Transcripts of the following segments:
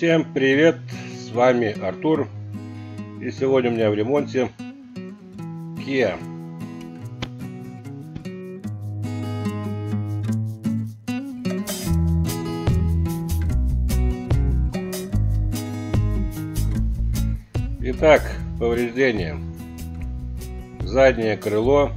Всем привет, с вами Артур, и сегодня у меня в ремонте Kia. Итак, повреждения: заднее крыло,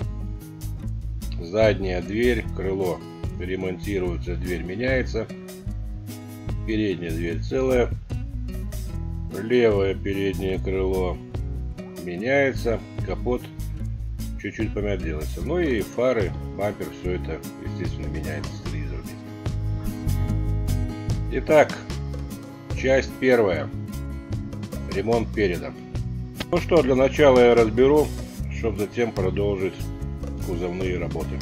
задняя дверь, крыло ремонтируется, дверь меняется, передняя дверь целая, левое переднее крыло меняется, капот чуть-чуть помят делается, ну и фары, бампер, все это естественно меняется с телевизором. Итак, часть первая. Ремонт переда. Ну что, для начала я разберу, чтобы затем продолжить кузовные работы.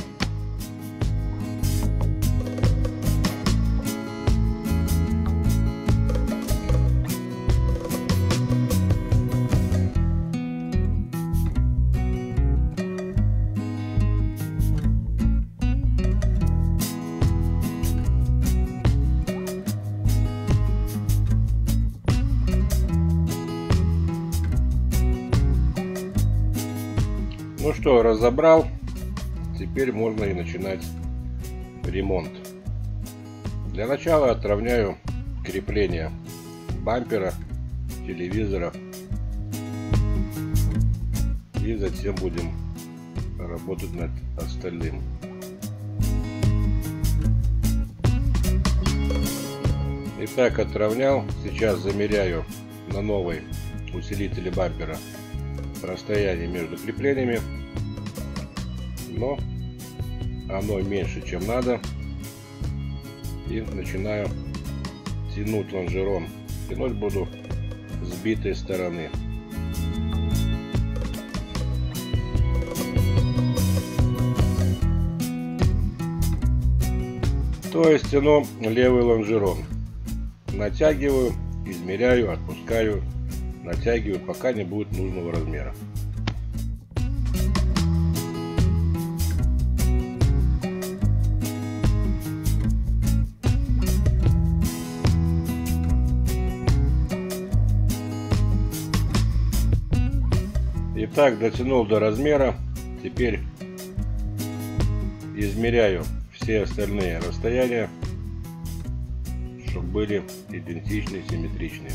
Ну что, разобрал, теперь можно и начинать ремонт. Для начала отровняю крепление бампера, телевизора, и затем будем работать над остальным. Итак, отровнял. Сейчас замеряю на новой усилителе бампера расстояние между креплениями, но оно меньше, чем надо, и начинаю тянуть лонжерон. Тянуть буду с битой стороны. То есть тяну левый лонжерон, натягиваю, измеряю, отпускаю, натягиваю, пока не будет нужного размера. Итак, дотянул до размера. Теперь измеряю все остальные расстояния, чтобы были идентичны, симметричны.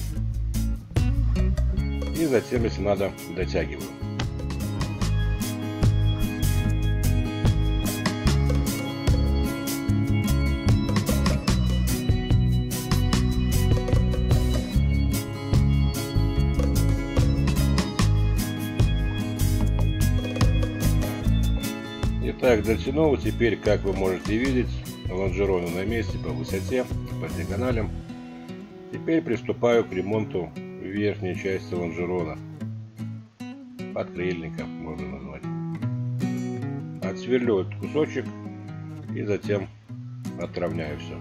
И затем, если надо, дотягиваю. Итак, дотянул. Теперь, как вы можете видеть, лонжероны на месте по высоте, по диагоналям. Теперь приступаю к ремонту верхней части лонжерона, подкрыльника можно назвать. Отсверлю этот кусочек и затем отровняю все.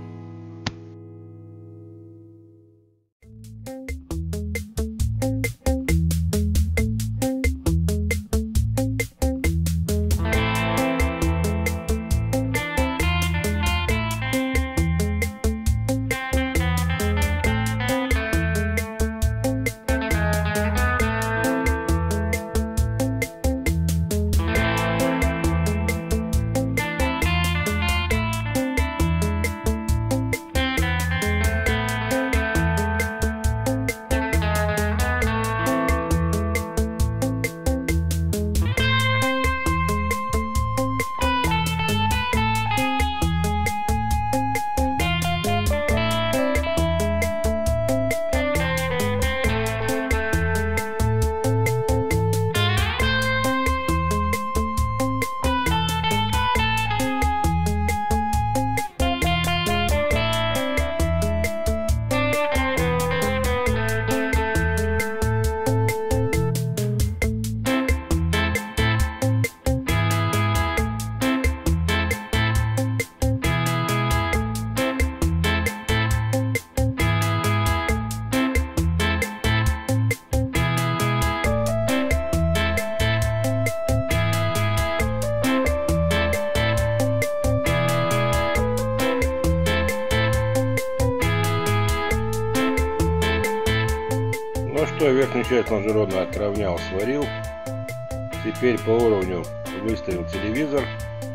Ну что, верхнюю часть лонжерона отровнял, сварил. Теперь по уровню выставил телевизор.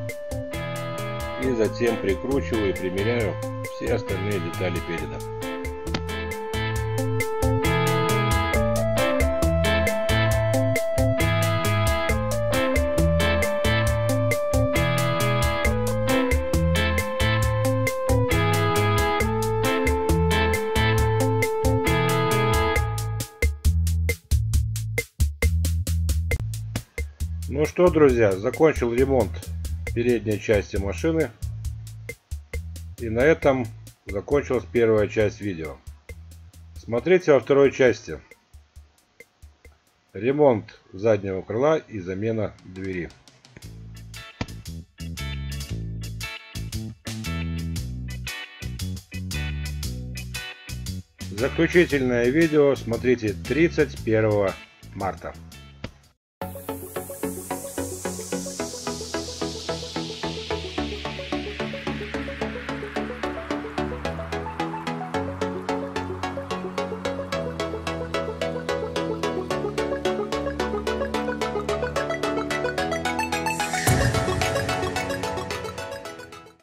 И затем прикручиваю и примеряю все остальные детали переда. Ну что, друзья, закончил ремонт передней части машины. И на этом закончилась первая часть видео. Смотрите во второй части. Ремонт заднего крыла и замена двери. Заключительное видео смотрите 31 марта.